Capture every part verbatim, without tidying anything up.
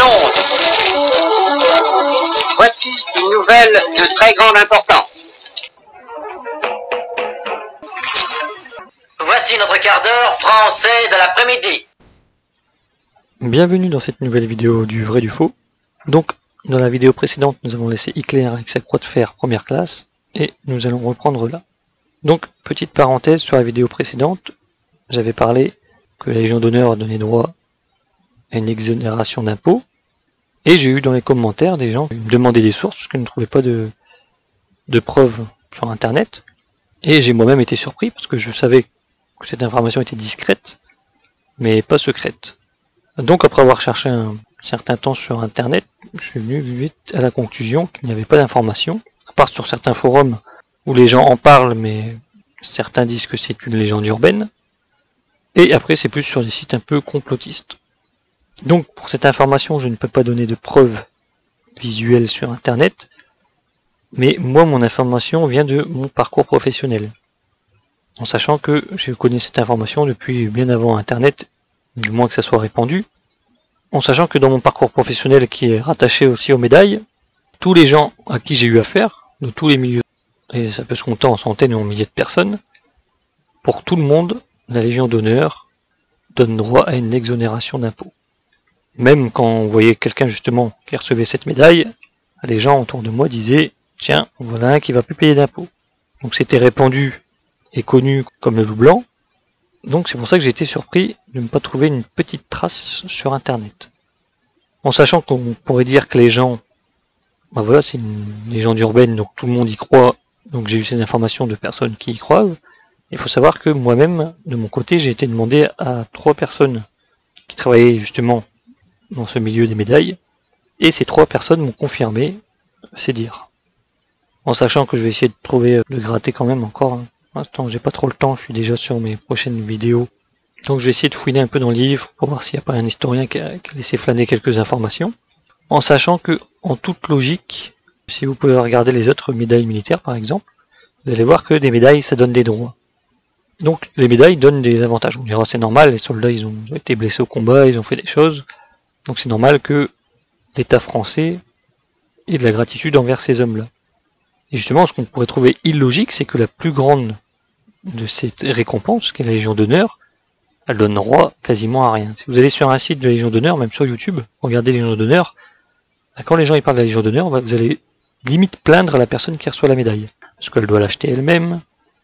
ondes. Voici une nouvelle de très grande importance. Voici notre quart d'heure français de l'après-midi. Bienvenue dans cette nouvelle vidéo du vrai du faux. Donc, dans la vidéo précédente, nous avons laissé Hitler avec sa croix de fer première classe, et nous allons reprendre là. Donc, petite parenthèse sur la vidéo précédente, j'avais parlé que la Légion d'honneur donnait droit à une exonération d'impôts, et j'ai eu dans les commentaires des gens qui me demandaient des sources parce qu'ils ne trouvaient pas de, de preuves sur internet, et j'ai moi-même été surpris parce que je savais que cette information était discrète, mais pas secrète. Donc après avoir cherché un certain temps sur internet, je suis venu vite à la conclusion qu'il n'y avait pas d'informations, à part sur certains forums où les gens en parlent, mais certains disent que c'est une légende urbaine, et après c'est plus sur des sites un peu complotistes. Donc pour cette information, je ne peux pas donner de preuves visuelles sur internet, mais moi mon information vient de mon parcours professionnel, en sachant que je connais cette information depuis bien avant internet, du moins que ça soit répandu, en sachant que dans mon parcours professionnel qui est rattaché aussi aux médailles, tous les gens à qui j'ai eu affaire, de tous les milieux, et ça peut se compter en centaines ou en milliers de personnes, pour tout le monde, la Légion d'honneur donne droit à une exonération d'impôts. Même quand on voyait quelqu'un justement qui recevait cette médaille, les gens autour de moi disaient « Tiens, voilà un qui va plus payer d'impôts ». Donc c'était répandu et connu comme le loup blanc. Donc c'est pour ça que j'ai été surpris de ne pas trouver une petite trace sur internet. En sachant qu'on pourrait dire que les gens, ben voilà, c'est une légende urbaine, donc tout le monde y croit, donc j'ai eu ces informations de personnes qui y croient. Il faut savoir que moi-même, de mon côté, j'ai été demandé à trois personnes qui travaillaient justement dans ce milieu des médailles, et ces trois personnes m'ont confirmé ces dires. En sachant que je vais essayer de trouver, de gratter quand même encore. Pour l'instant, j'ai pas trop le temps, je suis déjà sur mes prochaines vidéos. Donc je vais essayer de fouiner un peu dans le livre pour voir s'il n'y a pas un historien qui a, qui a laissé flâner quelques informations. En sachant que, en toute logique, si vous pouvez regarder les autres médailles militaires par exemple, vous allez voir que des médailles, ça donne des droits. Donc les médailles donnent des avantages. On dira c'est normal, les soldats ils ont été blessés au combat, ils ont fait des choses. Donc c'est normal que l'État français ait de la gratitude envers ces hommes-là. Et justement, ce qu'on pourrait trouver illogique, c'est que la plus grande de cette récompense, qui est la Légion d'honneur, elle donne droit quasiment à rien. Si vous allez sur un site de la Légion d'honneur, même sur YouTube, regardez la Légion d'honneur, quand les gens ils parlent de la Légion d'honneur, vous allez limite plaindre la personne qui reçoit la médaille. Parce qu'elle doit l'acheter elle-même,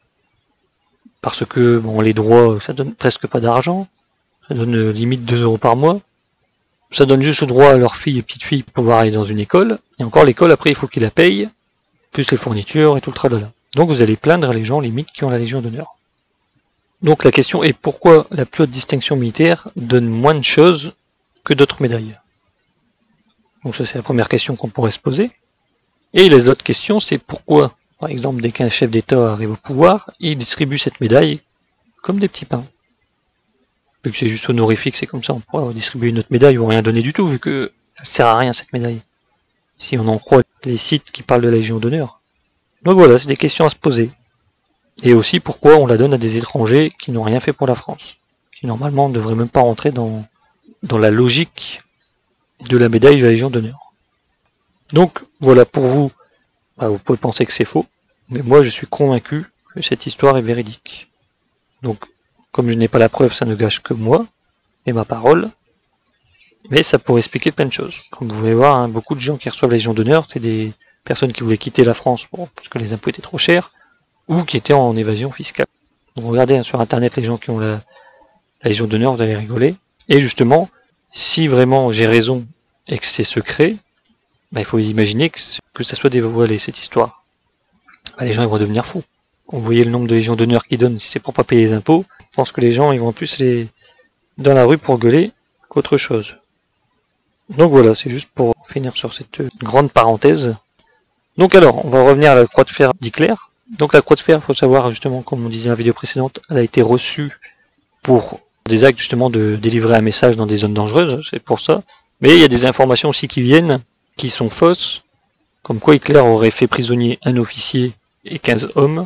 parce que bon, les droits, ça donne presque pas d'argent, ça donne limite deux euros par mois, ça donne juste le droit à leur fille et petite fille pour pouvoir aller dans une école, et encore l'école après il faut qu'ils la payent, plus les fournitures et tout le tralala. Donc vous allez plaindre les gens limite qui ont la Légion d'honneur. Donc la question est pourquoi la plus haute distinction militaire donne moins de choses que d'autres médailles. Donc ça c'est la première question qu'on pourrait se poser. Et les autres questions c'est pourquoi, par exemple dès qu'un chef d'État arrive au pouvoir, il distribue cette médaille comme des petits pains. Vu que c'est juste honorifique, c'est comme ça, on pourrait distribuer une autre médaille ou rien donner du tout, vu que ça sert à rien cette médaille. Si on en croit les sites qui parlent de la Légion d'honneur. Donc voilà, c'est des questions à se poser. Et aussi pourquoi on la donne à des étrangers qui n'ont rien fait pour la France. Qui normalement ne devraient même pas rentrer dans, dans la logique de la médaille de la Légion d'honneur. Donc voilà, pour vous, bah, vous pouvez penser que c'est faux, mais moi je suis convaincu que cette histoire est véridique. Donc comme je n'ai pas la preuve, ça ne gâche que moi et ma parole. Mais ça pourrait expliquer plein de choses. Comme vous pouvez voir, hein, beaucoup de gens qui reçoivent la Légion d'honneur, c'est des personnes qui voulaient quitter la France bon, parce que les impôts étaient trop chers, ou qui étaient en évasion fiscale. Donc regardez hein, sur internet les gens qui ont la, la Légion d'honneur, vous allez rigoler. Et justement, si vraiment j'ai raison et que c'est secret, bah, il faut imaginer que, que ça soit dévoilé cette histoire. Bah, les gens ils vont devenir fous. Vous voyez le nombre de Légions d'honneur qu'ils donnent, si c'est pour pas payer les impôts, je pense que les gens ils vont plus les dans la rue pour gueuler qu'autre chose. Donc voilà, c'est juste pour finir sur cette grande parenthèse. Donc alors, on va revenir à la croix de fer d'Hitler. Donc la croix de fer, il faut savoir justement, comme on disait dans la vidéo précédente, elle a été reçue pour des actes justement de délivrer un message dans des zones dangereuses, c'est pour ça. Mais il y a des informations aussi qui viennent, qui sont fausses, comme quoi Hitler aurait fait prisonnier un officier et quinze hommes,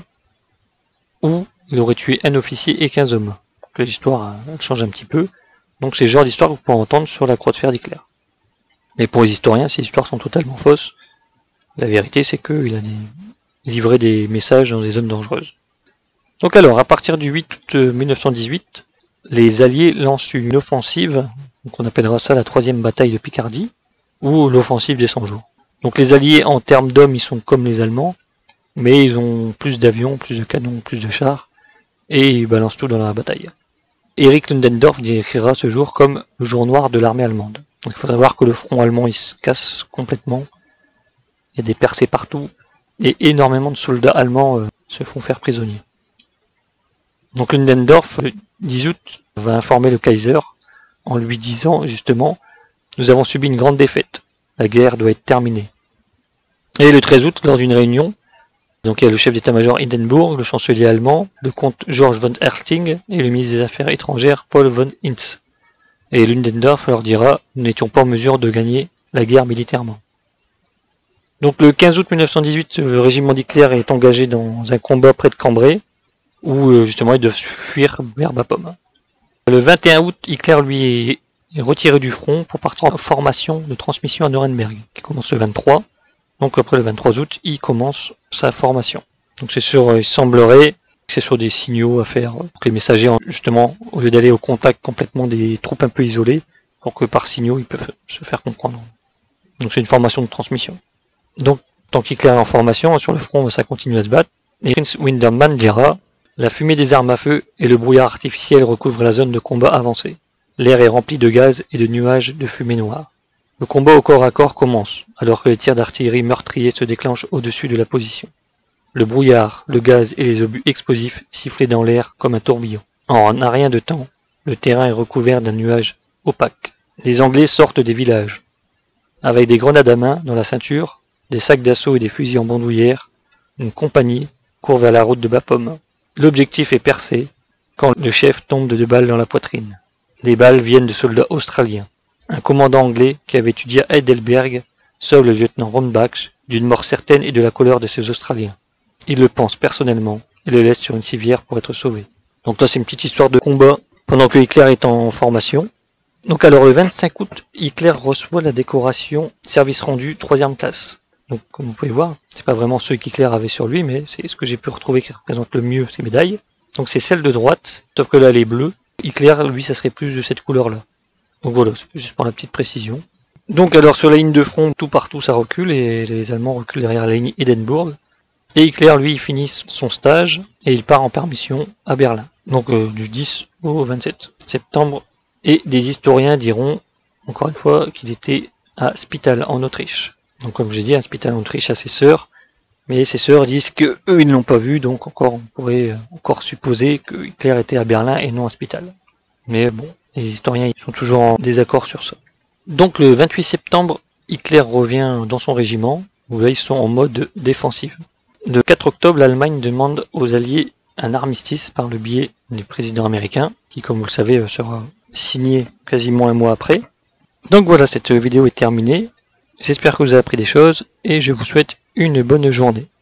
ou il aurait tué un officier et quinze hommes. Donc l'histoire elle change un petit peu. Donc c'est le genre d'histoire que vous pouvez entendre sur la croix de fer d'Hitler. Mais pour les historiens, ces histoires sont totalement fausses. La vérité, c'est qu'il a des... livré des messages dans des zones dangereuses. Donc alors, à partir du huit août mille neuf cent dix-huit, les Alliés lancent une offensive, donc on appellera ça la troisième bataille de Picardie, ou l'offensive des cent jours. Donc les Alliés, en termes d'hommes, ils sont comme les Allemands, mais ils ont plus d'avions, plus de canons, plus de chars, et ils balancent tout dans la bataille. Erich Ludendorff décrira ce jour comme le jour noir de l'armée allemande. Donc il faut savoir que le front allemand il se casse complètement, il y a des percées partout, et énormément de soldats allemands euh, se font faire prisonniers. Donc Ludendorff, le dix août, va informer le Kaiser en lui disant justement « Nous avons subi une grande défaite, la guerre doit être terminée ». Et le treize août, lors d'une réunion, donc il y a le chef d'état-major Hindenburg, le chancelier allemand, le comte George von Herting et le ministre des Affaires étrangères Paul von Hintz. Et Ludendorff leur dira « Nous n'étions pas en mesure de gagner la guerre militairement ». Donc le quinze août mille neuf cent dix-huit, le régiment d'Hitler est engagé dans un combat près de Cambrai, où justement ils doivent fuir vers Bapaume. Le vingt et un août, Hitler lui est retiré du front pour partir en formation de transmission à Nuremberg, qui commence le vingt-trois. Donc après le vingt-trois août, il commence sa formation. Donc c'est sur, il semblerait que c'est sur des signaux à faire, pour que les messagers, justement, au lieu d'aller au contact complètement des troupes un peu isolées, pour que par signaux ils peuvent se faire comprendre. Donc c'est une formation de transmission. Donc tant qu'Hitler est en formation, sur le front ça continue à se battre. Et Prince Winderman dira « La fumée des armes à feu et le brouillard artificiel recouvrent la zone de combat avancée. L'air est rempli de gaz et de nuages de fumée noire. Le combat au corps à corps commence, alors que les tirs d'artillerie meurtriers se déclenchent au-dessus de la position. Le brouillard, le gaz et les obus explosifs sifflaient dans l'air comme un tourbillon. En un rien de temps, le terrain est recouvert d'un nuage opaque. Les Anglais sortent des villages. Avec des grenades à main dans la ceinture, des sacs d'assaut et des fusils en bandoulière, une compagnie court vers la route de Bapaume. L'objectif est percé quand le chef tombe de deux balles dans la poitrine. Les balles viennent de soldats australiens. Un commandant anglais qui avait étudié à Heidelberg sauve le lieutenant Rombach d'une mort certaine et de la colère de ces Australiens. Il le pense personnellement et le laisse sur une civière pour être sauvé. Donc là c'est une petite histoire de combat pendant que Hitler est en formation. Donc alors le vingt-cinq août, Hitler reçoit la décoration service rendu troisième classe. Donc comme vous pouvez voir, c'est pas vraiment ceux qu'Hitler avait sur lui, mais c'est ce que j'ai pu retrouver qui représente le mieux ces médailles. Donc c'est celle de droite, sauf que là elle est bleue. Hitler, lui, ça serait plus de cette couleur-là. Donc voilà, c'est juste pour la petite précision. Donc alors sur la ligne de front, tout partout ça recule, et les Allemands reculent derrière la ligne Hindenburg. Et Hitler, lui, il finit son stage, et il part en permission à Berlin. Donc euh, du dix au vingt-sept septembre. Et des historiens diront, encore une fois, qu'il était à Spital en Autriche. Donc comme j'ai dit, à Spital en Autriche à ses sœurs, mais ses sœurs disent que eux ils ne l'ont pas vu, donc encore on pourrait encore supposer que Hitler était à Berlin et non à Spital. Mais bon, les historiens ils sont toujours en désaccord sur ça. Donc le vingt-huit septembre, Hitler revient dans son régiment, où là ils sont en mode défensif. Le quatre octobre, l'Allemagne demande aux Alliés un armistice par le biais du président américain, qui comme vous le savez sera signé quasiment un mois après. Donc voilà, cette vidéo est terminée. J'espère que vous avez appris des choses et je vous souhaite une bonne journée.